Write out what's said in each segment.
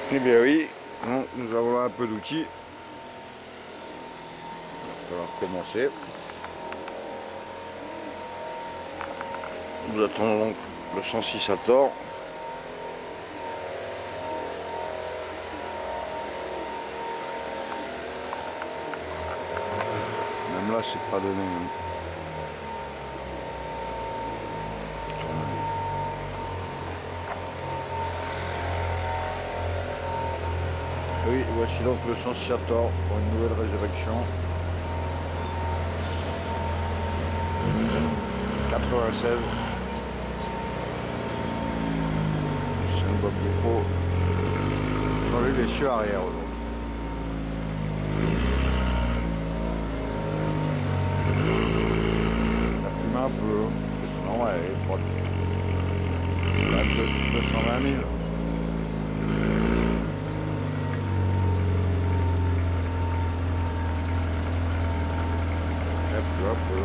Eh bien oui, bon, nous avons là un peu d'outils. On va recommencer. Nous attendons donc le 106 à tort. Même là, c'est pas donné. Oui, voici donc le 106 à tort pour une nouvelle résurrection. 96. C'est un Bob Pro. Changer les cieux arrière aujourd'hui. Ça fume un peu. C'est normal, elle est froide. 220 000. Un peu.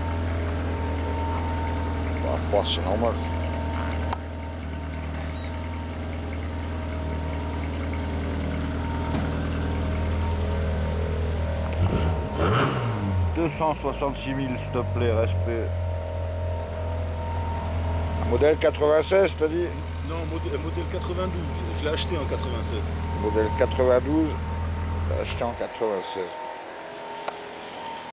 Bah, froid, c'est normal. « 266 000, s'il te plaît, respect. » Modèle 96, t'as dit? Non, modèle 92, je l'ai acheté en 96. Modèle 92, acheté en 96.